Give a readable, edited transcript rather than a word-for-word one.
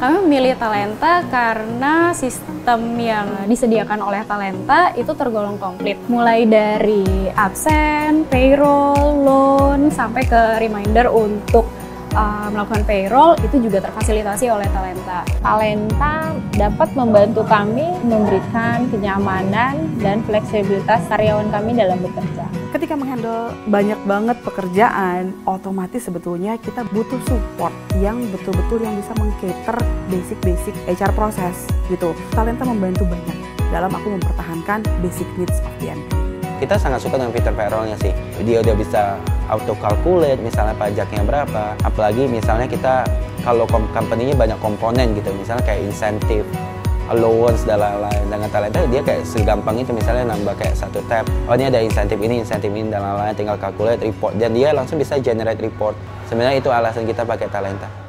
Kami memilih Talenta karena sistem yang disediakan oleh Talenta itu tergolong komplit. Mulai dari absen, payroll, loan, sampai ke reminder untuk melakukan payroll itu juga terfasilitasi oleh Talenta. Talenta dapat membantu kami memberikan kenyamanan dan fleksibilitas karyawan kami dalam bekerja. Ketika menghandle banyak banget pekerjaan, otomatis sebetulnya kita butuh support yang betul-betul yang bisa meng-cater basic HR proses gitu. Talenta membantu banyak dalam aku mempertahankan basic needs of the employee. Kita sangat suka dengan fitur payroll-nya sih. Dia udah bisa auto calculate misalnya pajaknya berapa. Apalagi misalnya kita kalau company-nya banyak komponen gitu, misalnya kayak insentif, allowance dan lain-lain. Dengan Talenta dia kayak segampang itu, misalnya nambah kayak satu tab. Oh ini ada insentif ini dan lain-lain, tinggal calculate report dan dia langsung bisa generate report. Sebenarnya itu alasan kita pakai Talenta.